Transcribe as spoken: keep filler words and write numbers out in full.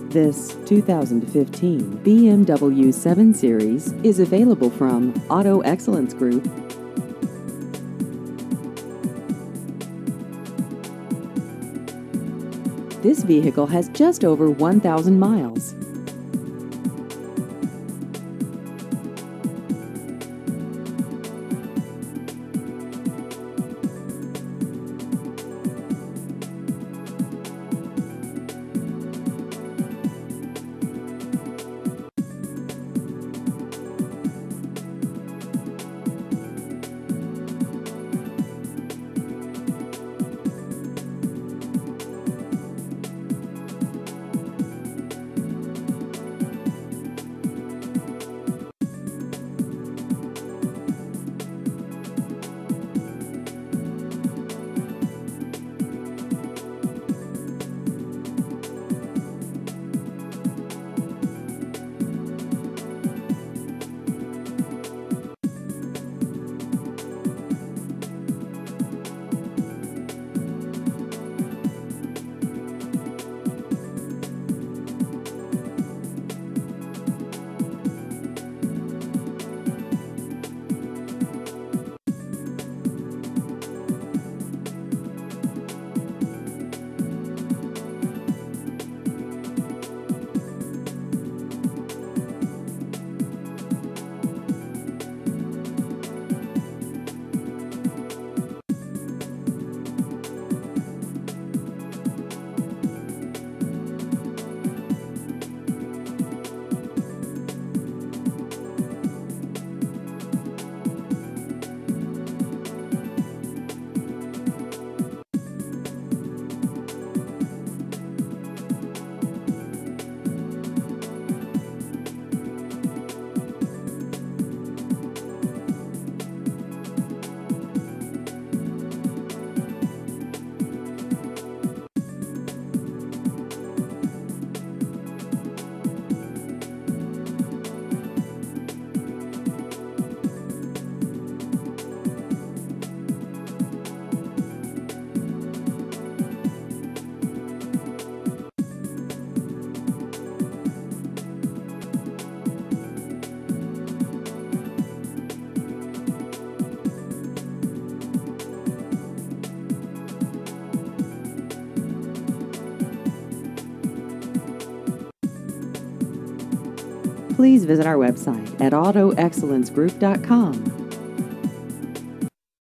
This two thousand fifteen B M W seven Series is available from Auto Excellence Group. This vehicle has just over one thousand miles. Please visit our website at auto excellence group dot com